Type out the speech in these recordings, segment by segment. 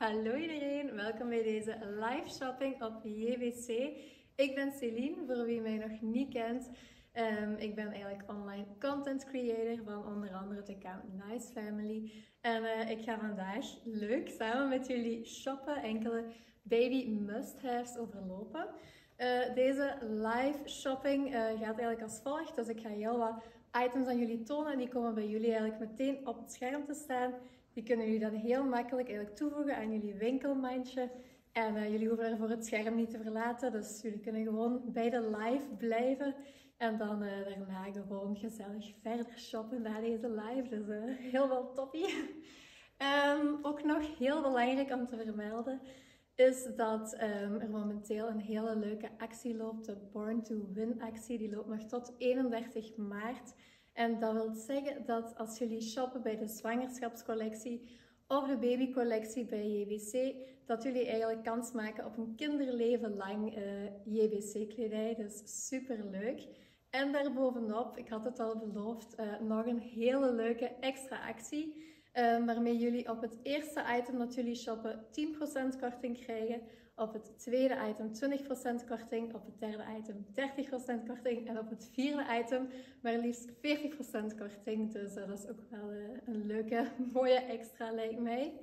Hallo iedereen, welkom bij deze live shopping op JBC. Ik ben Celine, voor wie mij nog niet kent. Ik ben eigenlijk online content creator van onder andere het account Nice Family. En ik ga vandaag leuk samen met jullie shoppen, enkele baby must-haves overlopen. Deze live shopping gaat eigenlijk als volgt. Dus ik ga heel wat items aan jullie tonen en die komen bij jullie eigenlijk meteen op het scherm te staan. Die kunnen jullie dan heel makkelijk eigenlijk toevoegen aan jullie winkelmandje. En jullie hoeven daarvoor het scherm niet te verlaten. Dus jullie kunnen gewoon bij de live blijven. En dan daarna gewoon gezellig verder shoppen na deze live. Dus heel wel toppie. Ook nog heel belangrijk om te vermelden is dat er momenteel een hele leuke actie loopt. De Born to Win actie. Die loopt nog tot 31 maart. En dat wil zeggen dat als jullie shoppen bij de zwangerschapscollectie of de babycollectie bij JBC, dat jullie eigenlijk kans maken op een kinderleven lang JBC-kledij. Dus super leuk. En daarbovenop, ik had het al beloofd, nog een hele leuke extra actie. Waarmee jullie op het eerste item dat jullie shoppen 10% korting krijgen. Op het tweede item 20% korting. Op het derde item 30% korting. En op het vierde item maar liefst 40% korting. Dus dat is ook wel een leuke, mooie extra lijkt mij.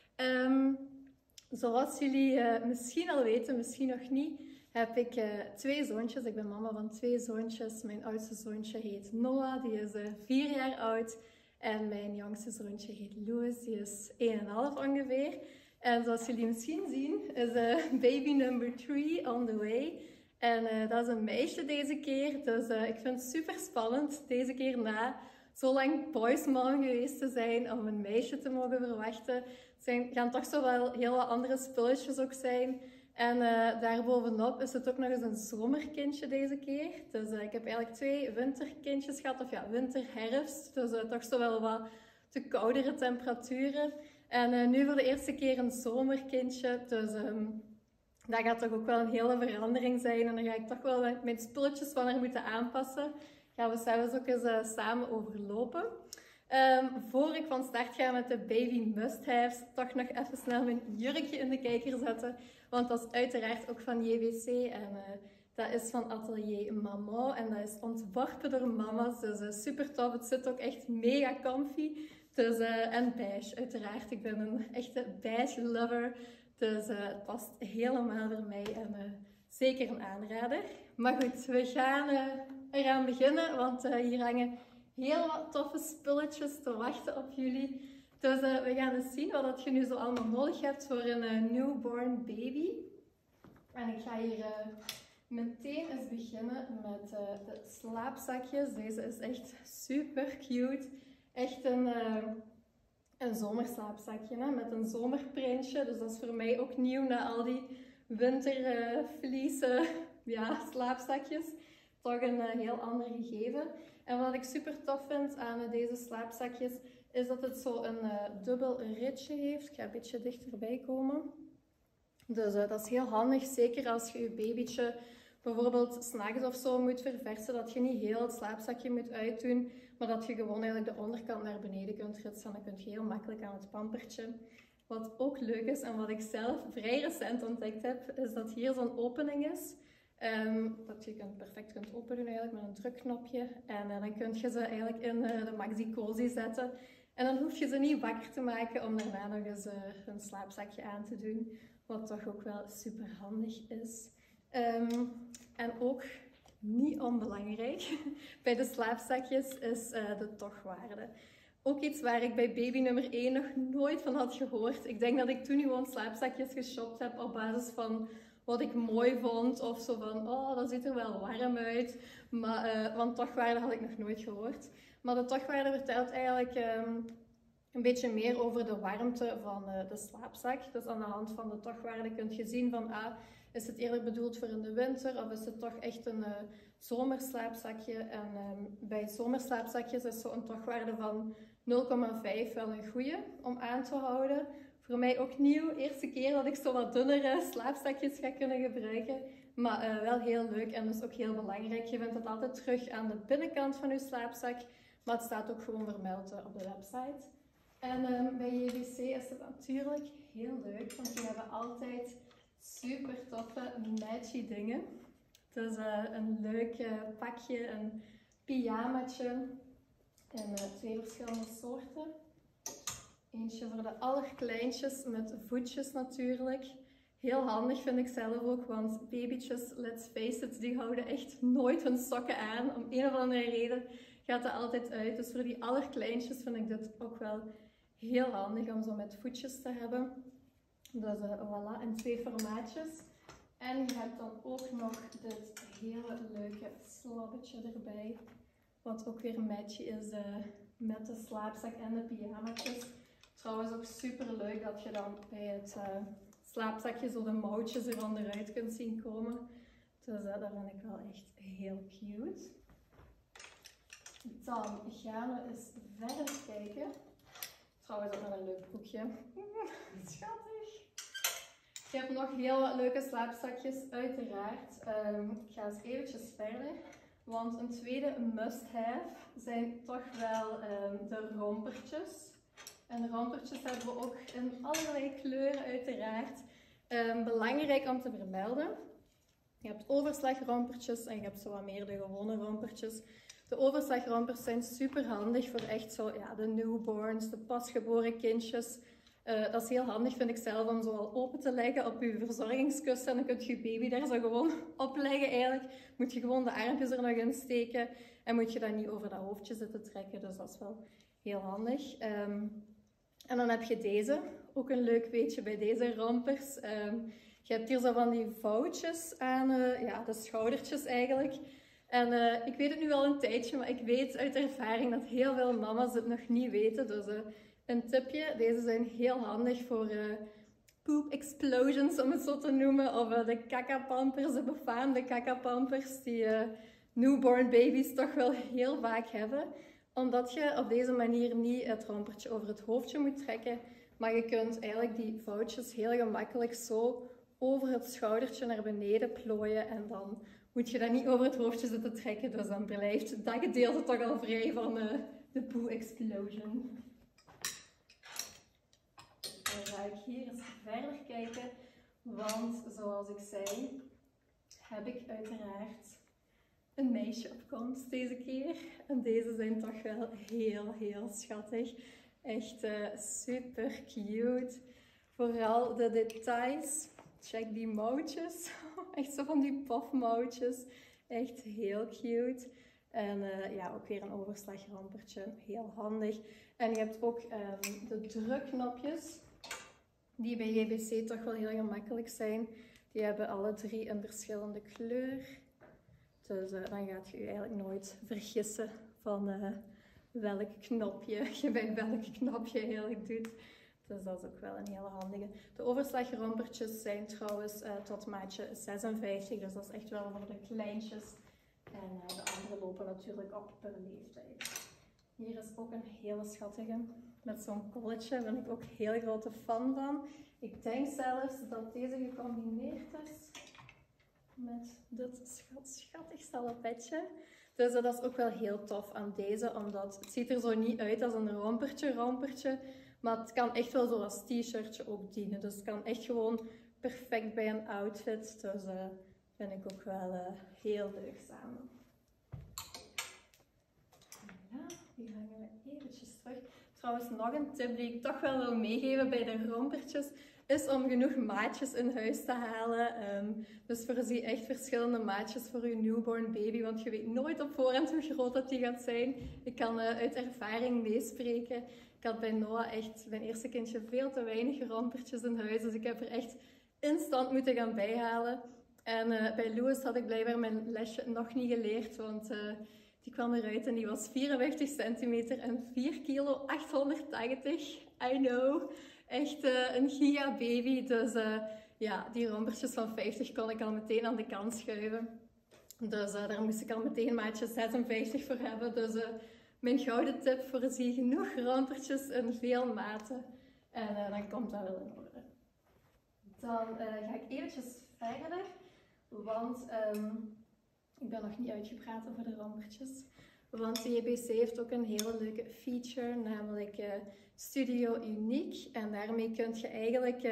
Zoals jullie misschien al weten, misschien nog niet, heb ik twee zoontjes. Ik ben mama van twee zoontjes. Mijn oudste zoontje heet Noah, die is 4 jaar oud. En mijn jongste zoontje heet Louis, die is 1,5 ongeveer. En zoals jullie misschien zien, is baby number 3 on the way. En dat is een meisje deze keer. Dus ik vind het super spannend deze keer na zo lang boys mom geweest te zijn om een meisje te mogen verwachten. Er gaan toch zo wel heel wat andere spulletjes ook zijn. En daarbovenop is het ook nog eens een zomerkindje deze keer. Dus ik heb eigenlijk 2 winterkindjes gehad, of ja, winter-herfst. Dus toch zo wel wat te koudere temperaturen. En nu voor de eerste keer een zomerkindje. Dus dat gaat toch ook wel een hele verandering zijn. En dan ga ik toch wel mijn spulletjes van haar moeten aanpassen. Gaan we zelfs ook eens samen overlopen. Voor ik van start ga met de baby must-haves, toch nog even snel mijn jurkje in de kijker zetten. Want dat is uiteraard ook van JBC en dat is van Atelier Maman en dat is ontworpen door mama's. Dus super tof, het zit ook echt mega comfy. Dus, en beige uiteraard, ik ben een echte beige lover. Dus het past helemaal voor mij en zeker een aanrader. Maar goed, we gaan eraan beginnen, want hier hangen heel wat toffe spulletjes te wachten op jullie. Dus we gaan eens zien wat je nu zo allemaal nodig hebt voor een newborn baby. En ik ga hier meteen eens beginnen met de slaapzakjes. Deze is echt super cute. Echt een zomerslaapzakje met een zomerprintje. Dus dat is voor mij ook nieuw na al die wintervliesen slaapzakjes. Toch een heel ander gegeven. En wat ik super tof vind aan deze slaapzakjes is dat het zo een dubbel ritje heeft. Ik ga een beetje dichterbij komen. Dus dat is heel handig, zeker als je je babytje bijvoorbeeld 's nachts of zo moet verversen. Dat je niet heel het slaapzakje moet uitdoen, maar dat je gewoon eigenlijk de onderkant naar beneden kunt ritsen. Dan kun je heel makkelijk aan het pampertje. Wat ook leuk is en wat ik zelf vrij recent ontdekt heb, is dat hier zo'n opening is. Dat je perfect kunt openen eigenlijk met een drukknopje. En dan kun je ze eigenlijk in de Maxi Cosi zetten. En dan hoef je ze niet wakker te maken om daarna nog eens een slaapzakje aan te doen. Wat toch ook wel super handig is. En ook niet onbelangrijk bij de slaapzakjes is de tochtwaarde. Ook iets waar ik bij baby nummer 1 nog nooit van had gehoord. Ik denk dat ik toen gewoon slaapzakjes geshopt heb op basis van wat ik mooi vond. Of zo van, oh, dat ziet er wel warm uit. Maar, want tochtwaarde had ik nog nooit gehoord. Maar de tochtwaarde vertelt eigenlijk een beetje meer over de warmte van de slaapzak. Dus aan de hand van de tochtwaarde kun je zien van, is het eerder bedoeld voor in de winter of is het toch echt een zomerslaapzakje. En bij zomerslaapzakjes is zo'n tochtwaarde van 0,5 wel een goeie om aan te houden. Voor mij ook nieuw. Eerste keer dat ik zo wat dunnere slaapzakjes ga kunnen gebruiken. Maar wel heel leuk en dus ook heel belangrijk. Je vindt het altijd terug aan de binnenkant van je slaapzak. Maar het staat ook gewoon vermeld op de website. En bij JBC is het natuurlijk heel leuk, want die hebben altijd super toffe matchy dingen. Dus een leuk pakje, een pyjamaatje in 2 verschillende soorten. Eentje voor de allerkleintjes met voetjes natuurlijk. Heel handig vind ik zelf ook, want babytjes, let's face it, die houden echt nooit hun sokken aan. Om een of andere reden gaat dat altijd uit. Dus voor die allerkleintjes vind ik dit ook wel heel handig om zo met voetjes te hebben. Dus voilà, in 2 formaatjes. En je hebt dan ook nog dit hele leuke slabbetje erbij. Wat ook weer matchy is met de slaapzak en de pyjamaatjes. Trouwens ook super leuk dat je dan bij het slaapzakje zo de mouwtjes er onderuit kunt zien komen. Dus dat vind ik wel echt heel cute. Dan gaan we eens verder kijken. Trouwens ook nog een leuk broekje. Schattig. Je hebt nog heel wat leuke slaapzakjes, uiteraard. Ik ga eens eventjes verder. Want een tweede must-have zijn toch wel de rompertjes. En de rompertjes hebben we ook in allerlei kleuren, uiteraard. Belangrijk om te vermelden. Je hebt overslagrompertjes en je hebt zo wat meer de gewone rompertjes. De overslagrompers zijn super handig voor echt zo, ja, de newborns, de pasgeboren kindjes. Dat is heel handig, vind ik zelf, om zo al open te leggen op je verzorgingskussen. En dan kun je je baby daar zo gewoon op leggen eigenlijk. Moet je gewoon de armpjes er nog in steken. En moet je dan niet over dat hoofdje zitten trekken. Dus dat is wel heel handig. En dan heb je deze. Ook een leuk weetje bij deze rompers. Je hebt hier zo van die vouwtjes aan ja, de schoudertjes eigenlijk. En ik weet het nu al een tijdje, maar ik weet uit ervaring dat heel veel mama's het nog niet weten. Dus een tipje, deze zijn heel handig voor poop explosions, om het zo te noemen. Of de kakapampers, de befaamde kakapampers die newborn baby's toch wel heel vaak hebben. Omdat je op deze manier niet het rompertje over het hoofdje moet trekken. Maar je kunt eigenlijk die vouwtjes heel gemakkelijk zo over het schoudertje naar beneden plooien. En dan moet je dat niet over het hoofdje zitten trekken. Dus dan blijft dat gedeelte toch al vrij van de poo explosion. Dan ga ik hier eens verder kijken. Want zoals ik zei, heb ik uiteraard een meisje op komst deze keer. En deze zijn toch wel heel schattig. Echt super cute. Vooral de details. Check die mouwtjes. Echt zo van die pofmouwtjes. Echt heel cute. En ja, ook weer een overslagrompertje. Heel handig. En je hebt ook de drukknopjes. Die bij JBC toch wel heel gemakkelijk zijn. Die hebben alle 3 een verschillende kleur. Dus dan gaat je eigenlijk nooit vergissen van welk knopje je bij welk knopje eigenlijk doet. Dus dat is ook wel een hele handige. De overslagrompertjes zijn trouwens tot maatje 56, dus dat is echt wel voor de kleintjes. En de andere lopen natuurlijk op per leeftijd. Hier is ook een hele schattige met zo'n kolletje. Daar ben ik ook heel grote fan van. Ik denk zelfs dat deze gecombineerd is met dit schattig salopetje. Dus dat is ook wel heel tof aan deze, omdat het ziet er zo niet uit als een rompertje. Maar het kan echt wel zo als t-shirtje ook dienen. Dus het kan echt gewoon perfect bij een outfit. Dus vind ik ook wel heel leuk samen. Ja, die hangen we eventjes terug. Trouwens, nog een tip die ik toch wel wil meegeven bij de rompertjes, is om genoeg maatjes in huis te halen. Dus voorzie echt verschillende maatjes voor je newborn baby, want je weet nooit op voorhand hoe groot dat die gaat zijn. Ik kan uit ervaring meespreken. Ik had bij Noah echt, mijn eerste kindje, veel te weinig rompertjes in huis, dus ik heb er echt instant moeten gaan bijhalen. En bij Louis had ik blijkbaar mijn lesje nog niet geleerd, want die kwam eruit en die was 54 centimeter en 4 kilo 880. I know. Echt een gigababy. Dus ja, die rompertjes van 50 kon ik al meteen aan de kant schuiven. Dus daar moest ik al meteen maatje 56 voor hebben. Dus mijn gouden tip, voorzie genoeg rompertjes in veel maten. En dan komt dat wel in orde. Dan ga ik eventjes verder. Want ik ben nog niet uitgepraat over de rompertjes. Want de JBC heeft ook een hele leuke feature, namelijk Studio Uniek. En daarmee kun je eigenlijk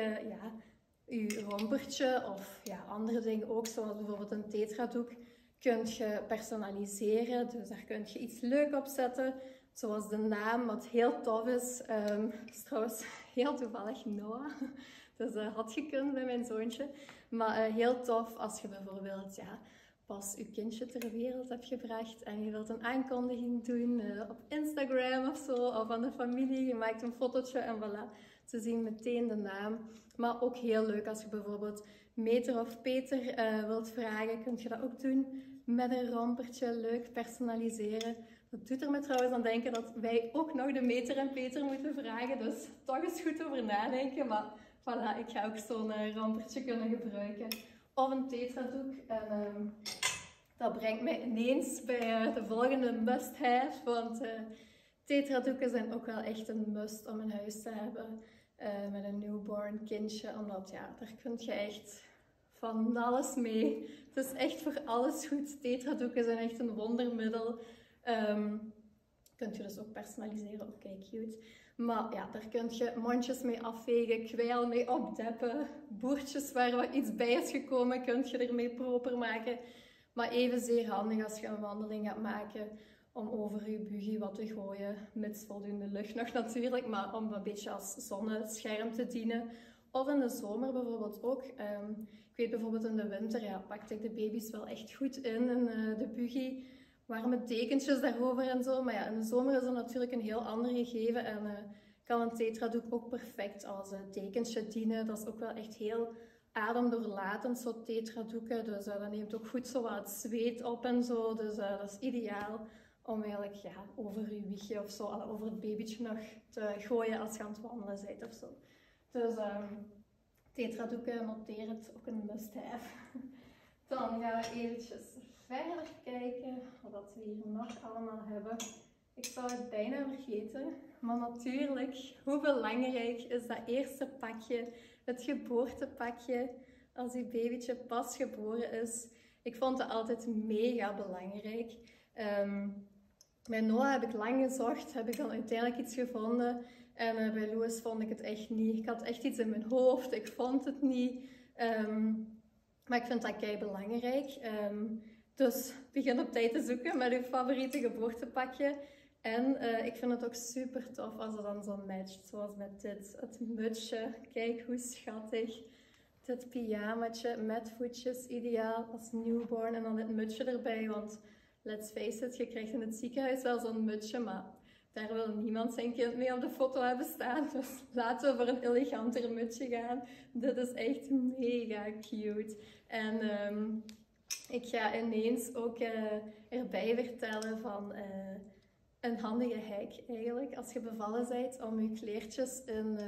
je rompertje of andere dingen ook, zoals bijvoorbeeld een tetradoek, kun je personaliseren. Dus daar kun je iets leuk op zetten, zoals de naam, wat heel tof is. Is trouwens heel toevallig Noah. Dus dat had gekund bij mijn zoontje. Maar heel tof als je bijvoorbeeld pas je kindje ter wereld hebt gebracht en je wilt een aankondiging doen op Instagram of zo, of aan de familie. Je maakt een fotootje en voilà, ze zien meteen de naam. Maar ook heel leuk als je bijvoorbeeld Meter of Peter wilt vragen, kun je dat ook doen met een rompertje, leuk personaliseren. Dat doet er me trouwens aan denken dat wij ook nog de Meter en Peter moeten vragen, dus toch eens goed over nadenken. Maar voilà, ik ga ook zo'n rompertje kunnen gebruiken. Of een tetradoek. En dat brengt mij ineens bij de volgende must-have. Want tetradoeken zijn ook wel echt een must om in huis te hebben. Met een newborn kindje. Omdat daar kun je echt van alles mee. Het is echt voor alles goed. Tetradoeken zijn echt een wondermiddel. Kunt je dus ook personaliseren. Oké, cute. Maar daar kun je mondjes mee afvegen, kwijl mee opdeppen, boertjes waar wat iets bij is gekomen, kun je ermee proper maken. Maar evenzeer handig als je een wandeling gaat maken om over je buggy wat te gooien, mits voldoende lucht nog natuurlijk, maar om een beetje als zonnescherm te dienen. Of in de zomer bijvoorbeeld ook. Ik weet bijvoorbeeld in de winter pakte ik de baby's wel echt goed in de buggy. Warme dekentjes daarover en zo. Maar in de zomer is dat natuurlijk een heel ander gegeven. En kan een tetradoek ook perfect als dekentje dienen. Dat is ook wel echt heel ademdoorlatend, zo tetradoeken. Dus dat neemt ook goed zo wat zweet op en zo. Dus dat is ideaal om eigenlijk over je wiegje of zo, over het babytje nog te gooien als je aan het wandelen bent of zo. Dus tetradoeken, noteer het, ook een must-have. Dan gaan we eventjes verder kijken wat we hier nog allemaal hebben. Ik zou het bijna vergeten, maar natuurlijk, hoe belangrijk is dat eerste pakje, het geboortepakje, als die babytje pas geboren is. Ik vond het altijd mega belangrijk. Bij Noah heb ik lang gezocht, heb ik dan uiteindelijk iets gevonden. En bij Louis vond ik het echt niet. Ik had echt iets in mijn hoofd, ik vond het niet. Maar ik vind dat kei belangrijk. Dus begin op tijd te zoeken met uw favoriete geboortepakje. En ik vind het ook super tof als het dan zo matcht. Zoals met dit, het mutsje. Kijk hoe schattig. Dit pyjamaatje met voetjes, ideaal als newborn. En dan dit mutsje erbij, want let's face it, je krijgt in het ziekenhuis wel zo'n mutsje, maar daar wil niemand zijn kind mee op de foto hebben staan. Dus laten we voor een eleganter mutsje gaan. Dit is echt mega cute. En ik ga ineens ook erbij vertellen van een handige hack eigenlijk. Als je bevallen bent, om je kleertjes in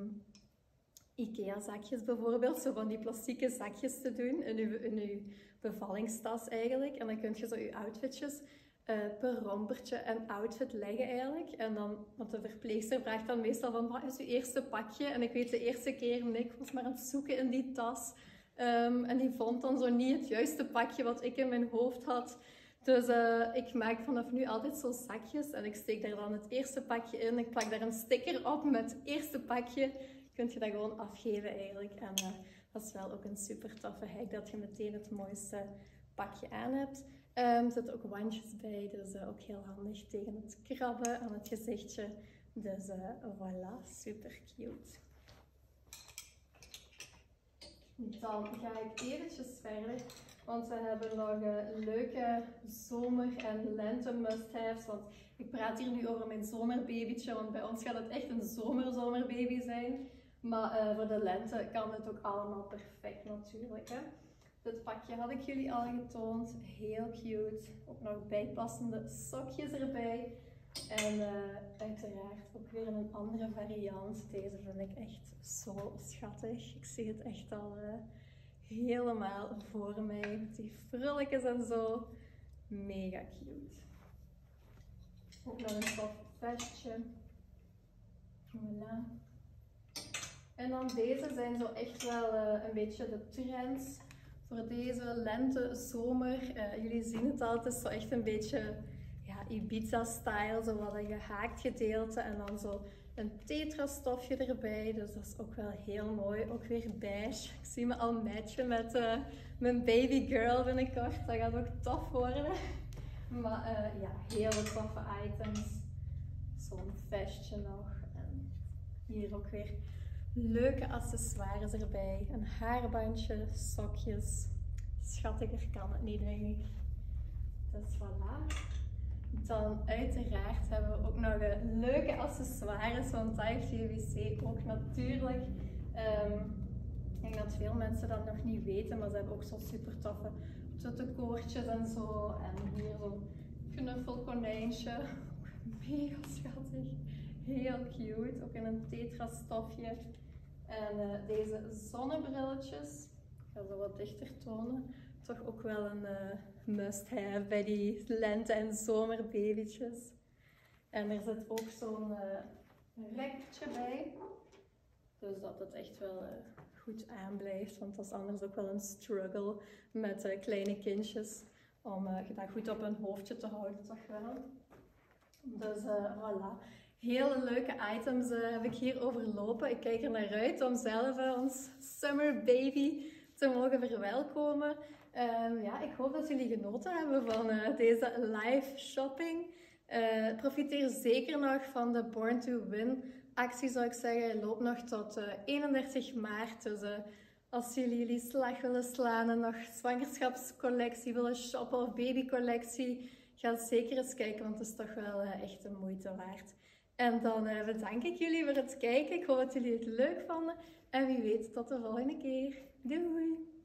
IKEA-zakjes bijvoorbeeld, zo van die plastieke zakjes te doen in je bevallingstas eigenlijk. En dan kun je zo je outfitjes per rompertje en outfit leggen eigenlijk. En dan, want de verpleegster vraagt dan meestal van, wat is je eerste pakje? En ik weet de eerste keer, Nick was maar aan het zoeken in die tas. En die vond dan zo niet het juiste pakje wat ik in mijn hoofd had. Dus ik maak vanaf nu altijd zo zakjes en ik steek daar dan het eerste pakje in. Ik plak daar een sticker op met het eerste pakje. Kun je dat gewoon afgeven eigenlijk. En dat is wel ook een super toffe hack, dat je meteen het mooiste pakje aan hebt. Er zitten ook wandjes bij, dus ook heel handig tegen het krabben aan het gezichtje. Dus voilà, super cute. Dan ga ik eventjes verder, want we hebben nog leuke zomer- en lente must-haves. Want ik praat hier nu over mijn zomerbabytje, want bij ons gaat het echt een zomerbaby zijn. Maar voor de lente kan het ook allemaal perfect natuurlijk. Hè? Dit pakje had ik jullie al getoond, heel cute. Ook nog bijpassende sokjes erbij. En uiteraard ook weer een andere variant. Deze vind ik echt zo schattig. Ik zie het echt al helemaal voor mij. Met die frulletjes en zo. Mega cute. Ook nog een tof vestje. Voilà. En dan deze zijn zo echt wel een beetje de trends voor deze lente, zomer. Jullie zien het al, het is zo echt een beetje Ibiza-style, zo wat een gehaakt gedeelte en dan zo een tetra-stofje erbij. Dus dat is ook wel heel mooi. Ook weer beige. Ik zie me al matchen met mijn baby girl binnenkort. Dat gaat ook tof worden. Maar ja, hele toffe items. Zo'n vestje nog. En hier ook weer leuke accessoires erbij. Een haarbandje, sokjes. Schattiger kan het niet, denk ik. Dus voilà. Dan uiteraard hebben we ook nog leuke accessoires, want dat heeft JVC ook natuurlijk. Ik denk dat veel mensen dat nog niet weten, maar ze hebben ook zo'n super toffe tuttenkoortjes en zo. En hier zo'n knuffelkonijntje. Mega schattig. Heel cute. Ook in een tetra-stofje. En deze zonnebrilletjes. Ik ga ze wat dichter tonen. Toch ook wel een must-have bij die lente- en zomerbabytjes. En er zit ook zo'n rekje bij. Dus dat het echt wel goed aanblijft. Want dat is anders ook wel een struggle met kleine kindjes. Om dat goed op hun hoofdje te houden, toch wel. Dus voilà. Hele leuke items heb ik hier overlopen. Ik kijk er naar uit om zelf ons summer baby te mogen verwelkomen. Ja, ik hoop dat jullie genoten hebben van deze live shopping. Profiteer zeker nog van de Born to Win actie, zou ik zeggen. Loopt nog tot 31 maart. Dus als jullie slag willen slaan en nog zwangerschapscollectie willen shoppen of babycollectie, ga zeker eens kijken, want het is toch wel echt de moeite waard. En dan bedank ik jullie voor het kijken. Ik hoop dat jullie het leuk vonden. En wie weet, tot de volgende keer. Doei!